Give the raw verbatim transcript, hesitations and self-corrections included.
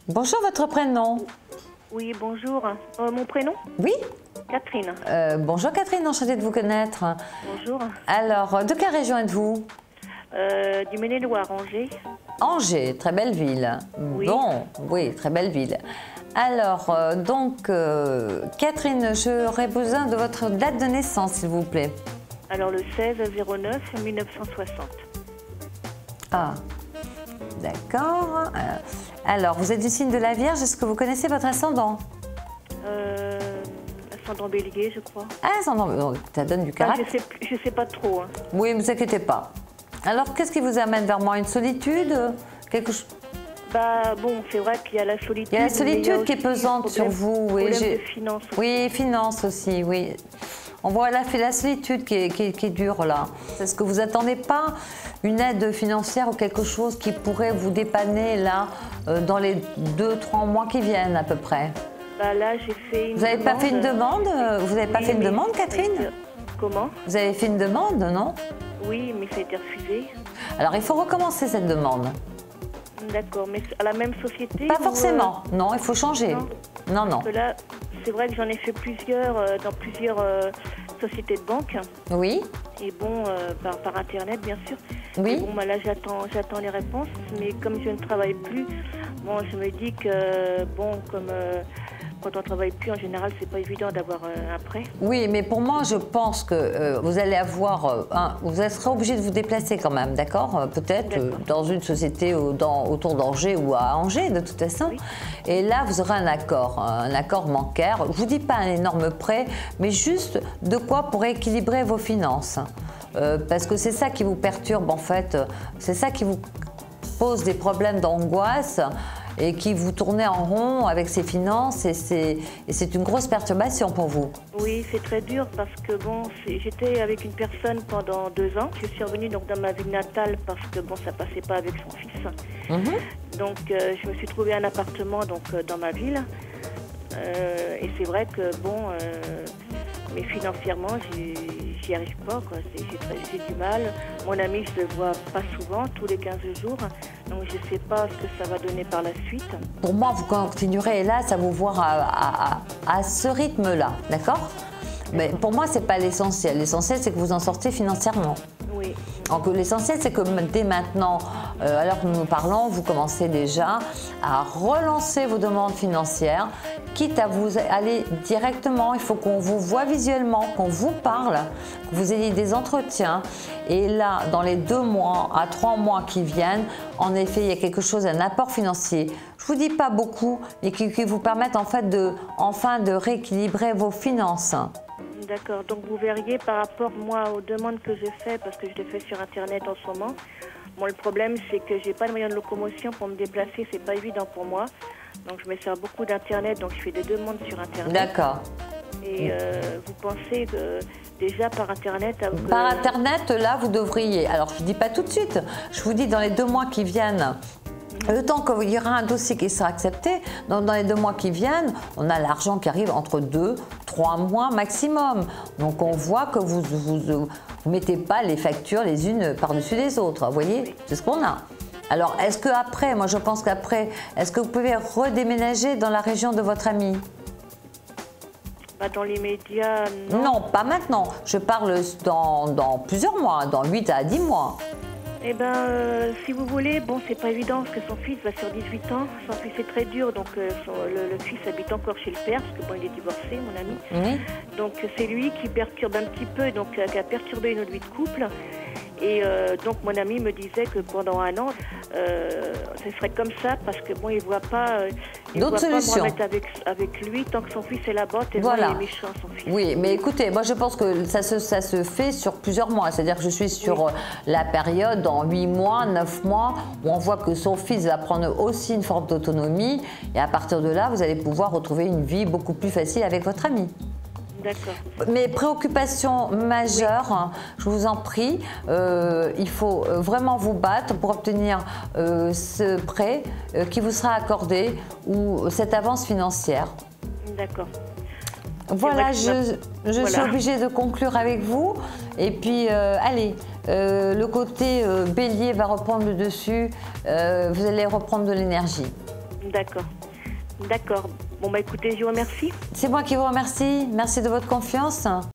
Bonjour, votre prénom? Oui, bonjour. Euh, mon prénom? Oui. Catherine. Euh, bonjour Catherine, enchantée de vous connaître. Bonjour. Alors, de quelle région êtes-vous? euh, Du Maine-et-Loire, Angers. Angers, très belle ville. Oui. Bon, oui, très belle ville. Alors, euh, donc, euh, Catherine, j'aurais besoin de votre date de naissance, s'il vous plaît. Alors, le seize zéro neuf mille neuf cent soixante. Ah, d'accord. Euh, alors, vous êtes du signe de la Vierge, est-ce que vous connaissez votre ascendant? Euh, ascendant Bélier, je crois. Ah, ascendant, bon, ça donne du Enfin, caractère. je sais, plus- je sais pas trop. Hein. Oui, ne vous inquiétez pas. Alors, qu'est-ce qui vous amène vers moi? Une solitude? Quelque chose? Bah, bon, c'est vrai qu'il y a la solitude. Il y a la mais solitude qui est aussi pesante problème- sur vous. Oui, problème j'ai- de finances aussi. oui, finance aussi, oui. On voit la, la solitude qui est, qui, est, qui est dure là. Est-ce que vous n'attendez pas une aide financière ou quelque chose qui pourrait vous dépanner là euh, dans les deux, trois mois qui viennent à peu près? Bah, là, j'ai fait une Vous n'avez pas fait une demande? Vous n'avez pas Oui, fait une mais demande, ça a Catherine? été- Comment? Vous avez fait une demande, non? Oui, mais ça a été refusé. Alors il faut recommencer cette demande. D'accord, mais à la même société? Pas ou, forcément, non, il faut changer. non. Non, non. Parce que là, c'est vrai que j'en ai fait plusieurs euh, dans plusieurs euh, sociétés de banque. Oui, Et bon, euh, par, par Internet, bien sûr. oui. Et bon, bah, là, j'attends, j'attends les réponses. Mais comme je ne travaille plus, bon, je me dis que, bon, comme euh, quand on ne travaille plus, en général, c'est pas évident d'avoir euh, un prêt. Oui, mais pour moi, je pense que euh, vous allez avoir, euh, un, vous serez obligé de vous déplacer quand même, d'accord? Euh, Peut-être euh, dans une société au- dans- autour d'Angers ou à Angers, de toute façon. Oui. Et là, vous aurez un accord, un accord bancaire. Je vous dis pas un énorme prêt, mais juste de quoi pour équilibrer vos finances. Euh, parce que c'est ça qui vous perturbe en fait, c'est ça qui vous pose des problèmes d'angoisse et qui vous tournez en rond avec ces finances et c'est et c'est une grosse perturbation pour vous. Oui, c'est très dur parce que bon, c'est- j'étais avec une personne pendant deux ans. Je suis revenue donc dans ma ville natale parce que bon, ça passait pas avec son fils. Mhm. Donc euh, je me suis trouvé un appartement donc euh, dans ma ville. Euh, et c'est vrai que bon, euh, mais financièrement, j'y j'y arrive pas quoi. C'est- J'ai très- j'ai du mal. Mon ami, je le vois pas souvent, tous les quinze jours. Donc je sais pas ce que ça va donner par la suite. Pour moi, vous continuerez hélas à vous voir à, à- à- à ce rythme-là, d'accord? Mais pour moi, c'est pas l'essentiel. L'essentiel, c'est que vous en sortez financièrement. Oui. Donc l'essentiel, c'est que dès maintenant, euh, alors que nous nous parlons, vous commencez déjà à relancer vos demandes financières, quitte à vous aller directement. Il faut qu'on vous voit visuellement, qu'on vous parle, que vous ayez des entretiens. Et là, dans les deux mois à trois mois qui viennent, en effet, il y a quelque chose, un apport financier. Je vous dis pas beaucoup, mais qui, qui vous permettent en fait de, enfin, de rééquilibrer vos finances. D'accord, donc vous verriez par rapport moi aux demandes que je fais, parce que je les fais sur Internet en ce moment. Bon, le problème c'est que j'ai pas de moyen de locomotion pour me déplacer, c'est pas évident pour moi. Donc je me sers beaucoup d'Internet, donc je fais des demandes sur Internet. D'accord. Et euh, vous pensez que déjà par Internet... à- que- Par Internet, là, vous devriez. Alors, je ne dis pas tout de suite. Je vous dis dans les deux mois qui viennent. Le temps qu'il y aura un dossier qui sera accepté, dans, dans les deux mois qui viennent, on a l'argent qui arrive entre deux, trois mois maximum. Donc on voit que vous vous, vous mettez pas les factures les unes par-dessus les autres. Vous voyez, Oui. c'est ce qu'on a. Alors, est-ce qu'après, moi je pense qu'après, est-ce que vous pouvez redéménager dans la région de votre ami? Bah, dans les médias, non. Non, pas maintenant. Je parle dans, dans plusieurs mois, dans huit à dix mois. Eh ben, euh, si vous voulez, bon, c'est pas évident parce que son fils va sur dix-huit ans. Son fils est très dur, donc euh, son- le, le fils habite encore chez le père parce que bon, il est divorcé, mon ami. Oui. Donc c'est lui qui perturbe un petit peu, donc euh, qui a perturbé notre vie de couple. Et euh, donc mon ami me disait que pendant un an, euh, ce serait comme ça parce que bon, il voit pas, euh, il D'autres voit pas me solutions. remettre avec avec lui tant que son fils est là-bas. Et Voilà. il est méchant, son fils. Oui, mais écoutez, moi je pense que ça se, ça se fait sur plusieurs mois. C'est-à-dire que je suis sur Oui. euh, la période en huit mois, neuf mois, où on voit que son fils va prendre aussi une forme d'autonomie. Et à partir de là, vous allez pouvoir retrouver une vie beaucoup plus facile avec votre ami. D'accord. Mes préoccupations majeures, hein, je vous en prie, euh, il faut euh, vraiment vous battre pour obtenir euh, ce prêt euh, qui vous sera accordé ou cette avance financière. D'accord. Voilà, vrai que je, je voilà. suis obligée de conclure avec vous. Et puis, euh, allez, euh, le côté euh, bélier va reprendre le dessus. Euh, vous allez reprendre de l'énergie. D'accord. D'accord. Bon, bah écoutez, je vous remercie. C'est moi qui vous remercie. Merci de votre confiance.